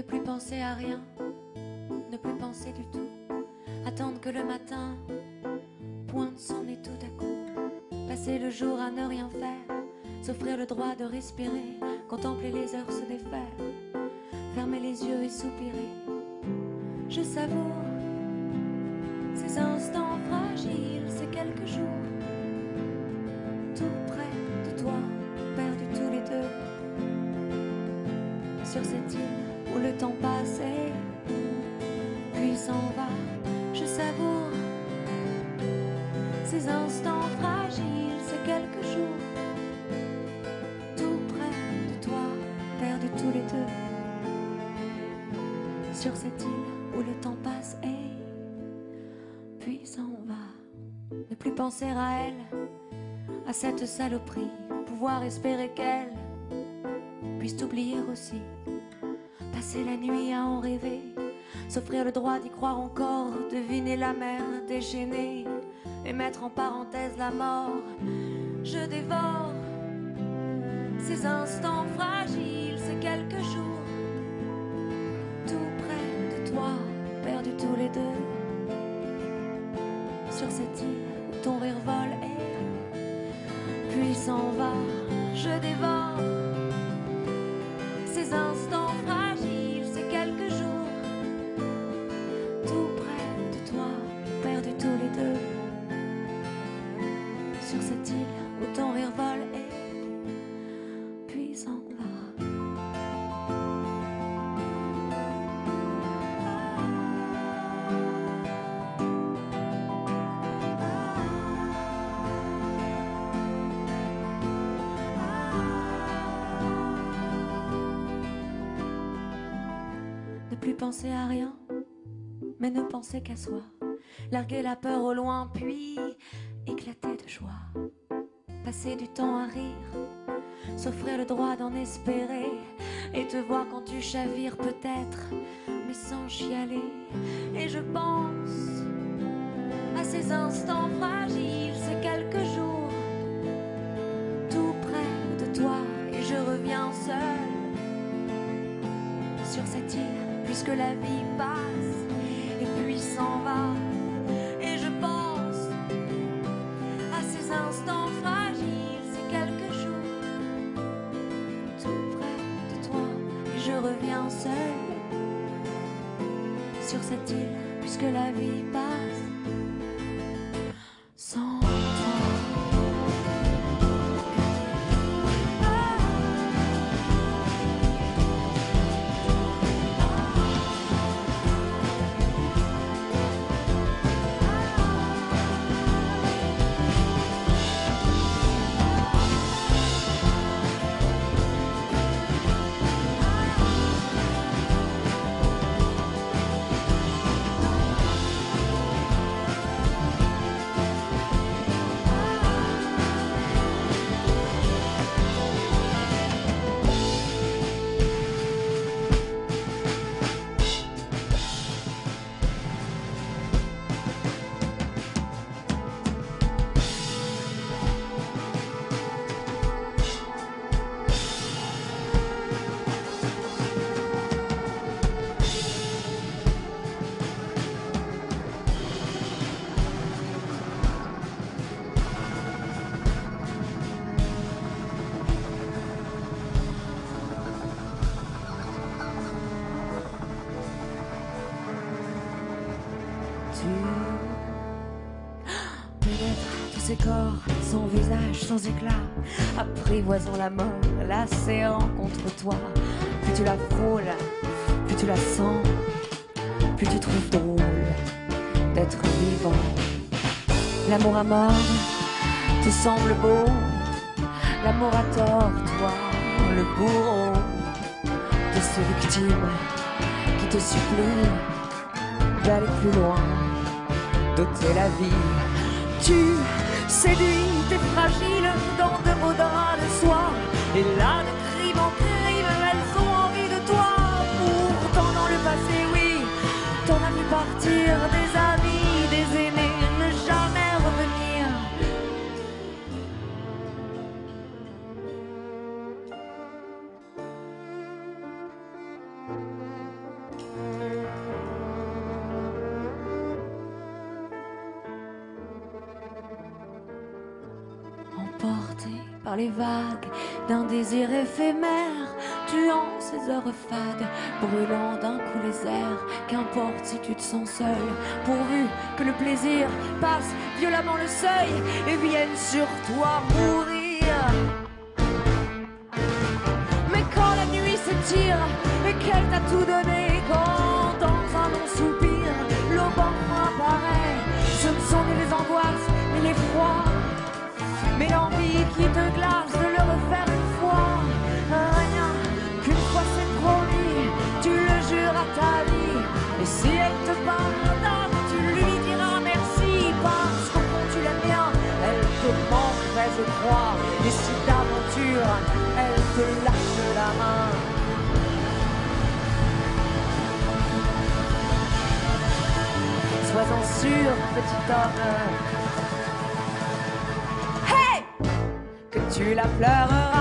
plus penser à rien, ne plus penser du tout, attendre que le matin pointe son nez tout à coup, passer le jour à ne rien faire, s'offrir le droit de respirer, contempler les heures se défaire, fermer les yeux et soupirer. Je savoure ces instants fragiles, ces quelques jours, tout près de toi, perdus tous les deux, sur cette île où le temps passe et puis s'en va. Je savoure ces instants fragiles, ces quelques jours, tout près de toi, perdus tous les deux, sur cette île où le temps passe et puis s'en va. Ne plus penser à elle, à cette saloperie, pouvoir espérer qu'elle puisse t'oublier aussi, passer la nuit à en rêver, s'offrir le droit d'y croire encore, deviner la mer déchaînée et mettre en parenthèse la mort. Je dévore ces instants fragiles, ces quelques jours, tout près de toi, perdus tous les deux, sur cette île où ton rire vole et puis s'en va. Je dévore ces instants fragiles, ces quelques jours, tout près de toi, perdus tous les deux, sur cette île où ton rire vole et puis s'en va. Ne plus penser à rien, mais ne penser qu'à soi, larguer la peur au loin, puis éclater de joie, passer du temps à rire, s'offrir le droit d'en espérer, et te voir quand tu chavires peut-être, mais sans chialer. Et je pense à ces instants fragiles, ces quelques jours, tout près de toi, et je reviens seule sur cette île, puisque la vie passe et puis s'en va. Et je pense à ces instants fragiles, ces quelques jours, tout près de toi, et je reviens seule sur cette île, puisque la vie passe sans toi. Peut-être tous ces corps sans visage, sans éclat, apprivoisant la mort, l'asséant contre toi. Plus tu la frôles, plus tu la sens, plus tu trouves drôle d'être vivant. L'amour à mort te semble beau, l'amour à tort, toi, le bourreau de ces victimes qui te supplient d'aller plus loin, d'ôter la vie. Tu séduis tes fragiles dans de beaux draps de soie, et là de crime en crime elles ont envie de toi. Pourtant dans le passé, oui, t'en as vu partir des amis, des aimés, ne jamais revenir. emporté par les vagues d'un désir éphémère, tuant ces heures fades, brûlant d'un coup les airs. Qu'importe si tu te sens seul, pourvu que le plaisir passe violemment le seuil et vienne sur toi mourir. Mais quand la nuit s'étire et qu'elle t'a tout donné, quand dans un long soupir l'aube apparaît, ce ne sont ni les angoisses ni les froids, mais l'envie qui te glace de le refaire une fois. Rien qu'une fois c'est promis, tu le jures à ta vie. Et si elle te pardonne, tu lui diras merci, parce qu'au fond tu l'aimes bien. Elle te manquerait, je crois, et si d'aventure elle te lâche la main, sois-en sûr, petit homme, hey, que tu la pleureras.